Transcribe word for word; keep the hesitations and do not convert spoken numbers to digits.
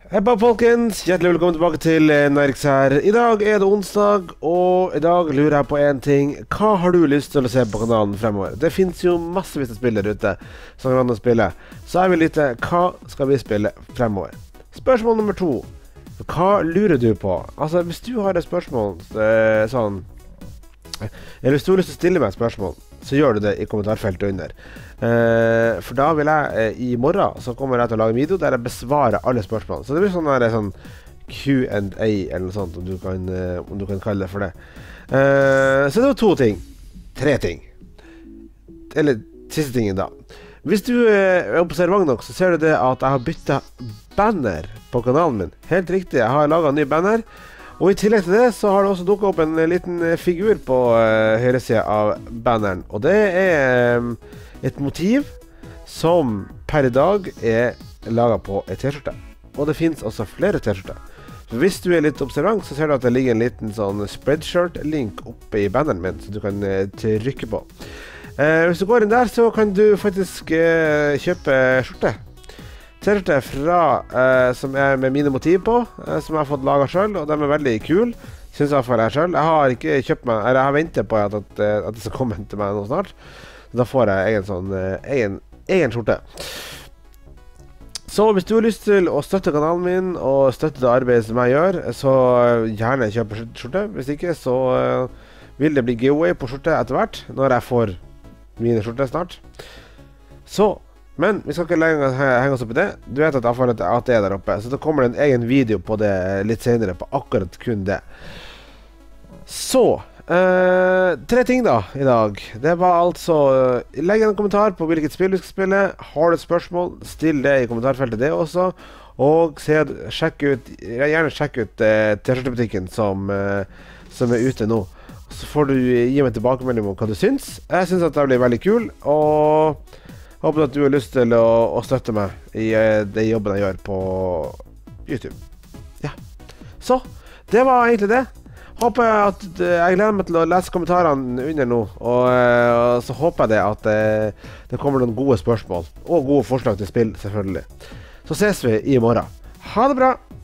Hei på folkens, hjertelig velkommen tilbake til Nerix her. I dag er det onsdag, og i dag lurer jeg på en ting. Hva har du lyst til å se på kanalen fremover? Det finnes jo massevis av spill der ute som kan spille. Så jeg vil vite, hva skal vi spille fremover? Spørsmål nummer to. Hva lurer du på? Altså, hvis du har et spørsmål sånn, eller hvis du har lyst til å stille meg et spørsmål, så gjør du det i kommentarfeltet under. Uh, for da vil jeg, uh, i morgen, så kommer jeg til å lage en video der jeg besvarer alle spørsmål. Så det blir sånn der, sånn Q and A eller noe sånt, om du kan, uh, om du kan kalle det for det. Uh, så det var to ting. Tre ting. Eller siste tingen da. Hvis du uh, er observant nok, så ser du det at jeg har byttet banner på kanalen min. Helt riktig, jeg har laget en ny banner. Og i tillegg til det så har det også dukket opp en liten figur på uh, høyre siden av banneren. Og det er um, et motiv som per i dag er laget på en t-skjorte. Og det finnes også flere t-skjorter. Hvis du er litt observant, så ser du at det ligger en liten sånn spreadshirt-link oppe i banneren min, som du kan uh, trykke på. Uh, hvis du går inn der, så kan du faktisk uh, kjøpe skjorte. T-skjorte fra, uh, som er med mine motiv på, uh, som jeg har fått laget selv, og de er veldig kul, synes jeg for jeg selv. Jeg har ikke kjøpt meg, eller jeg har ventet på at, at, at det skal komme til meg nå snart. Da får jeg egen sånn, uh, egen, egen skjorte. Så hvis du har lyst til å støtte kanalen min, og støtte det arbeidet som jeg gjør, så gjerne kjøpe skjorte. Hvis ikke, så uh, vil det bli giveaway på skjorte etter hvert, når jeg får mine skjorte snart. Så, men vi skal ikke lenger henge oss opp i det. Du vet at jeg at det er der oppe, så da kommer det en egen video på det litt senere, på akkurat kun det. Så, uh, tre ting da i dag. Det var altså, uh, legg en kommentar på hvilket spill du skal spille. Har du et spørsmål, still det i kommentarfeltet det også. Og se, sjekk ut, gjerne sjekk ut uh, t-skjortebutikken som, uh, som er ute nå. Så får du gi meg tilbakemelding om hva du syns. Jeg syns at det blir veldig kul, og håper at du har lyst til å, å støtte meg i uh, det jobben jeg gjør på YouTube. Ja. Så, det var egentlig det. Håper jeg at uh, jeg gleder meg til å lese kommentarene under nå, og, uh, og så håper jeg det at uh, det kommer noen gode spørsmål, og gode forslag til spill, selvfølgelig. Så ses vi i morgen. Ha det bra!